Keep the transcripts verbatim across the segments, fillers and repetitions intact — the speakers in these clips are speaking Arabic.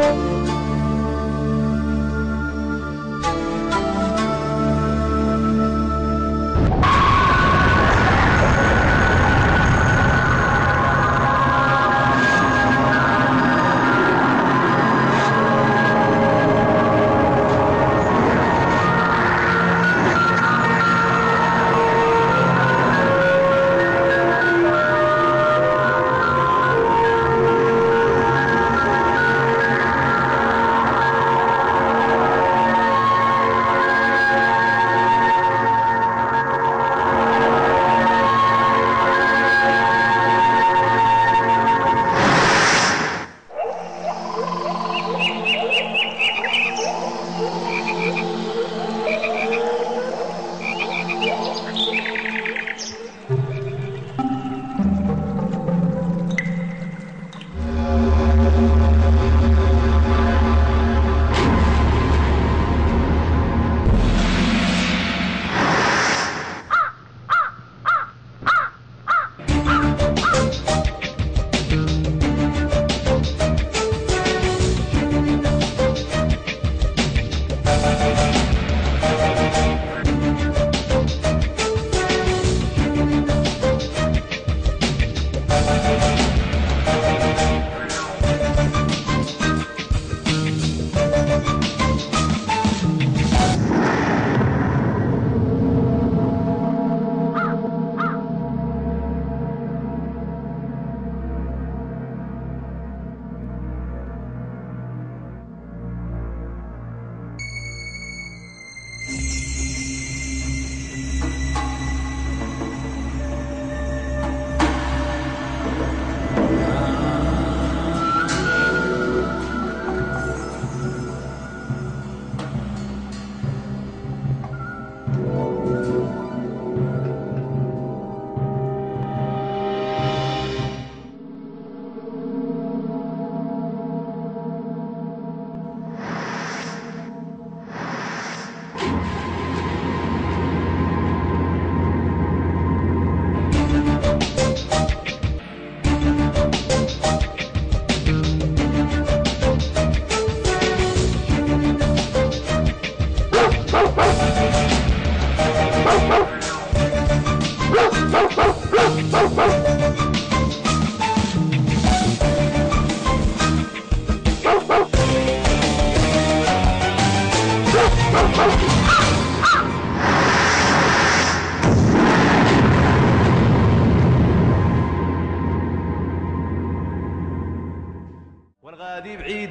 والغادي بعيد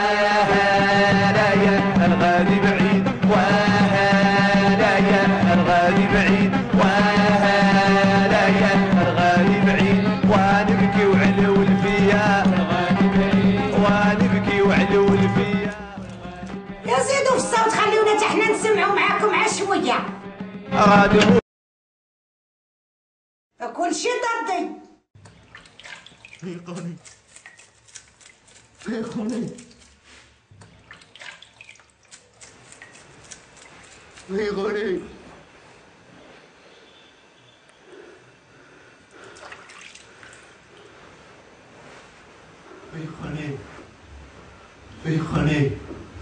وهلايا الغادي بعيد وهلايا الغادي بعيد وهلايا الغادي بعيد ونبكي وعلول فيا الغادي بعيد ونبكي وعلول فيا. يا زيدوا في الصوت خليونا حتى حنا نسمعوا معاكم عا شويه. غادي كلشي ضدي. فيقوني فيقوني فيقوني فيقوني فيقوني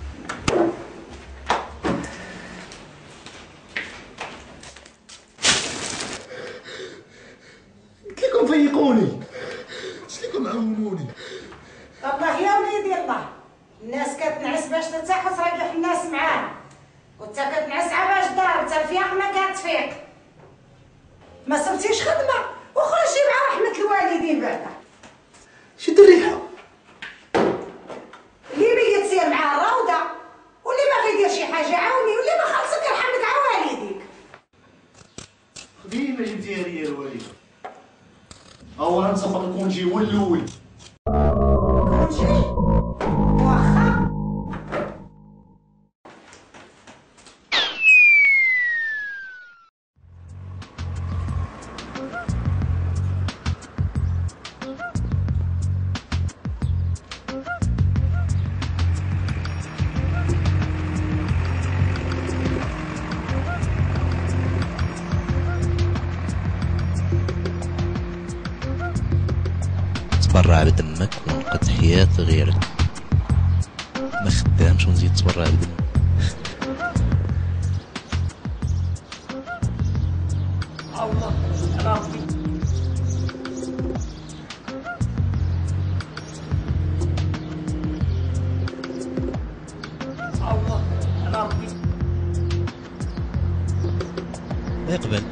قلت لكم فيقوني، قلت لكم عوموني. الله يا وليدي الله، الناس كتنعس باش ترتاح وتريح الناس معاها، وانت كتنعس عا باش دار، انت الفياق ما كتفيق. ما صبتيش خدمه وخرجي مع رحمه الوالدين بعدا. شد الريحه. اللي بغي تسير مع الروضه واللي ما غيدير شي حاجه عاوني، واللي ما خلصك يرحمك عا والديك. خديمه جبتيها ليا الوالده. اولا نصفر الكونجي هو الاول. كونجي واخا تبرع بدمك وانقذ حياة غيرك. ما خدامش ونزيد تبرع بدا. الله ربي الله ربي يقبل.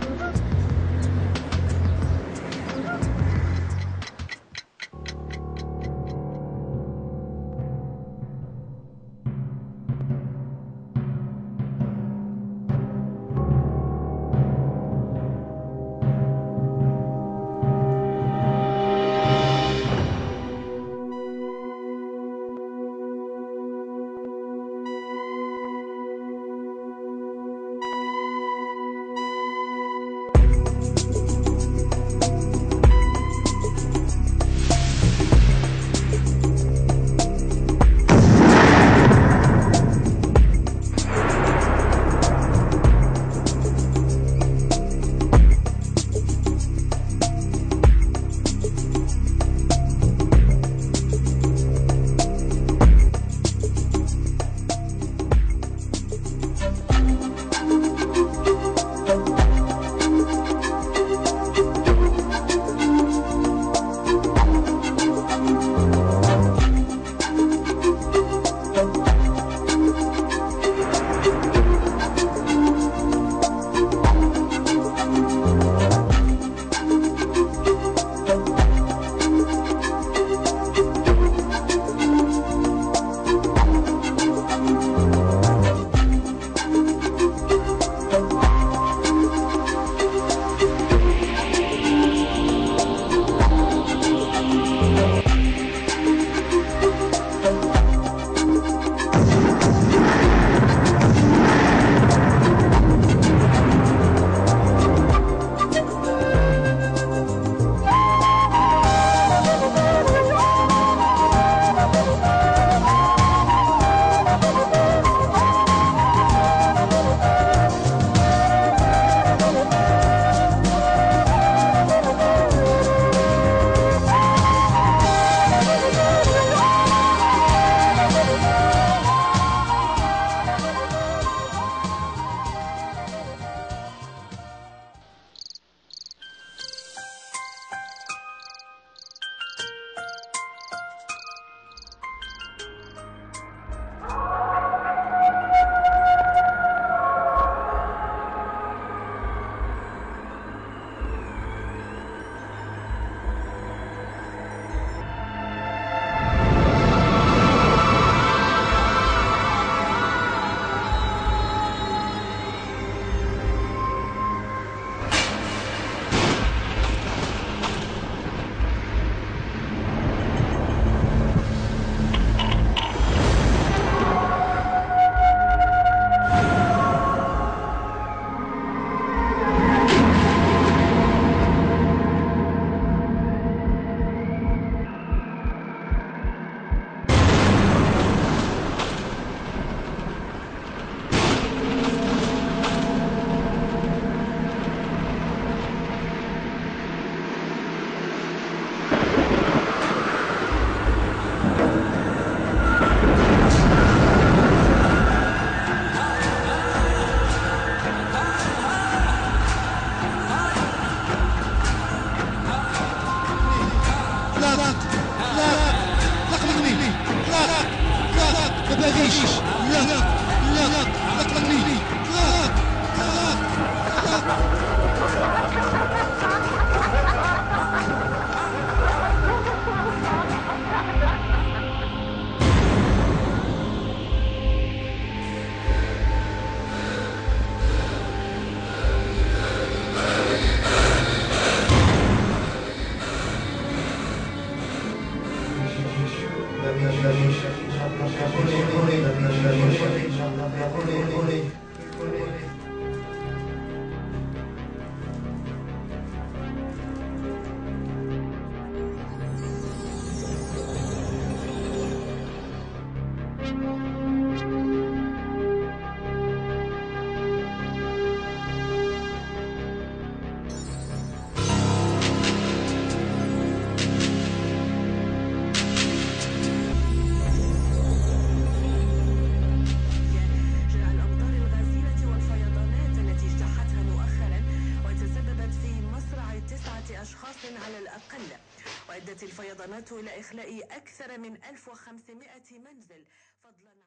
المحافظة ناتو إلى إخلاء أكثر من ألف وخمسمائة منزل فضلا